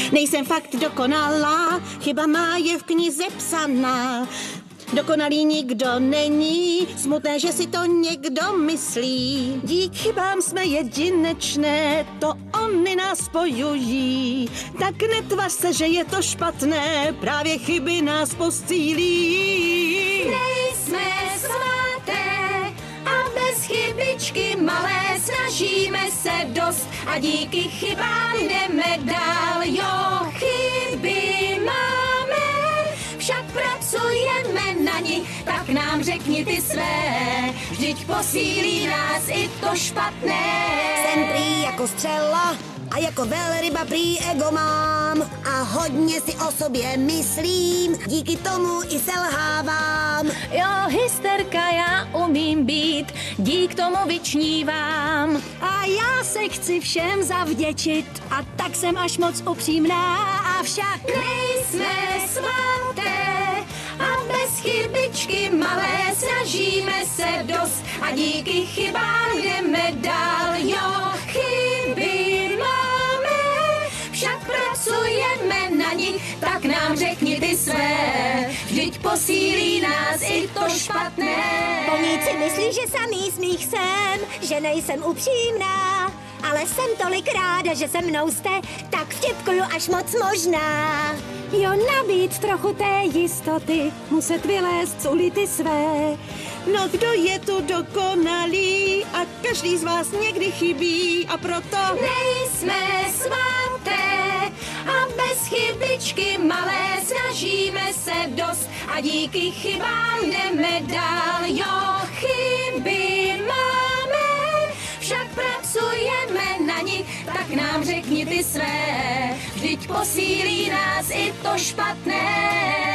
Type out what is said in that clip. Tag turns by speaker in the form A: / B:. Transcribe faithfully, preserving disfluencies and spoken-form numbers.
A: Nejsem fakt dokonalá, chyba má je v knize psaná. Dokonalý nikdo není, smutné, že si to někdo myslí. Dík chybám jsme jedinečné, to oni nás spojují. Tak netvař se, že je to špatné, právě chyby nás posílí.
B: Nejsme svaté a bez chybičky malé snažíme se dost a díky chybám jdeme dál, jo, chyby máme, však pracujeme na nich, tak nám řekni ty své, vždyť posílí nás i to špatné.
C: Jsem prý jako střela a jako velryba prý ego mám a hodně si o sobě myslím, díky tomu i selhávám.
B: Jo, hysterka já umím být, dík tomu vyčnívám.
D: A já se chci všem zavděčit a tak jsem až moc upřímná, avšak
B: nejsme svaté a bez chybičky malé snažíme se dost a díky chybám jdeme dál, jo, chyby máme, však pracujeme na nich, tak nám řekni ty své, vždyť posílí nás i to špatné.
D: Pomníci myslí, že samý smích jsem, že nejsem upřímná, ale jsem tolik ráda, že se mnou jste, tak vtipkuju až moc možná. Jo, nabít trochu té jistoty, muset vylézt z ulity své.
A: No kdo je tu dokonalý a každý z vás někdy chybí a proto
B: nejsme svaté a bez chybičky malé snažíme se dost a díky chybám jdeme dál, jo, chyby máme, však pracujeme na nich, tak nám řekni ty své, vždyť posílí nás i to špatné.